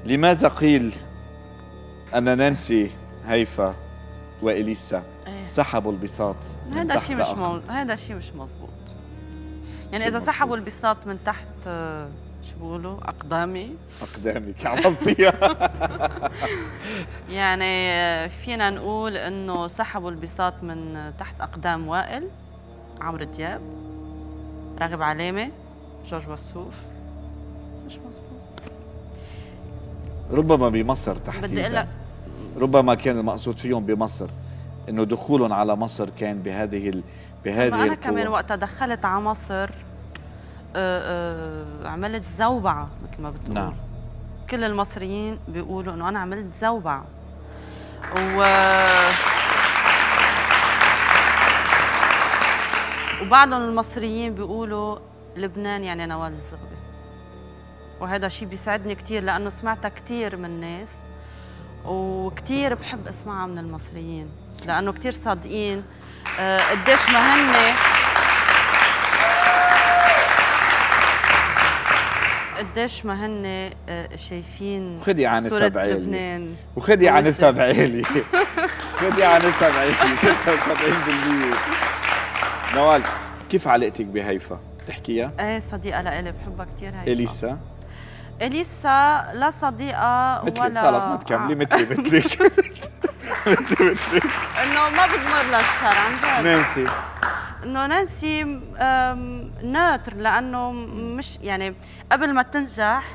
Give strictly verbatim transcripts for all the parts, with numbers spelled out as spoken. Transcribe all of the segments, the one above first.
لماذا قيل أن نانسي هيفا وإليسا سحبوا البساط؟ هذا شيء مش مو... هذا شيء مش مزبوط. يعني إذا سحبوا البساط من تحت شو بيقولوا أقدامي أقدامك عم قصديها. يعني فينا نقول إنه سحبوا البساط من تحت أقدام وائل، عمرو دياب، راغب علامة، جورج وسوف. مش مزبوط. ربما بمصر تحديدا، بدي أقول لك ربما كان المقصود فيهم بمصر انه دخولهم على مصر كان بهذه ال... بهذه انا القوة. كمان وقتها دخلت على مصر آآ آآ عملت زوبعه مثل ما بتقول. نعم. كل المصريين بيقولوا انه انا عملت زوبعه. و وبعضهم المصريين بيقولوا لبنان يعني نوال الزغبي. وهذا شيء بيسعدني كثير لانه سمعتها كثير من ناس، وكثير بحب اسمعها من المصريين لانه كثير صادقين. آه قديش ما هن قديش ما هن آه شايفين خدي عن نسب عالي لبنان، وخدي عن نسب عالي خدي عن نسب عالي ستة وسبعين بالمية. نوال، كيف علاقتك بهيفا؟ تحكيها؟ ايه صديقة لإلي بحبها كثير هيفا. إليسا؟ إليسا لا صديقة مثلك ولا خلص ما تكملي. مثلي مثلك مثلي مثلك انه ما بضمر لها الشر عن جد. نانسي انه نانسي ناتر لانه مش يعني قبل ما تنجح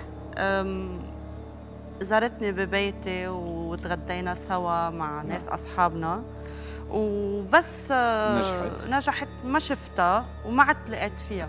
زارتني ببيتي وتغدينا سوا مع ناس اصحابنا، وبس نجحت نجحت ما شفتها وما عدت لقيت فيها.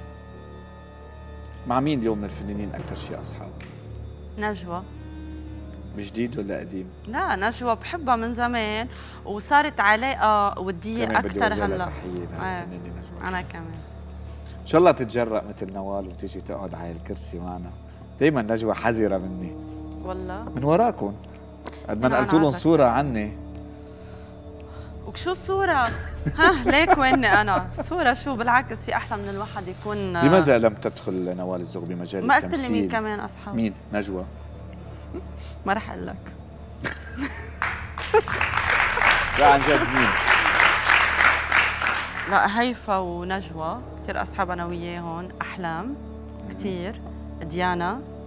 مع مين اليوم من الفنانين اكثر شيء اصحاب؟ نجوى. جديد ولا قديم؟ لا نجوى بحبها من زمان وصارت علاقه وديه اكثر هلا. تحيه نجوى. انا كمان ان شاء الله تتجرأ مثل نوال وتيجي تقعد على الكرسي معنا. دائما نجوى حذره مني والله من وراكم قد ما نقلت لهم صوره عني. وشو الصورة؟ ها ليك ويني أنا؟ صورة شو؟ بالعكس في أحلى من الواحد يكون. لماذا لم تدخل نوال الزغبي مجال ما التمثيل؟ قلت لي مين كمان أصحاب؟ مين؟ نجوى؟ ما رح أقول لك. لا عن جد مين؟ لا هيفا ونجوى كثير أصحاب أنا وياهم. أحلام كثير، ديانا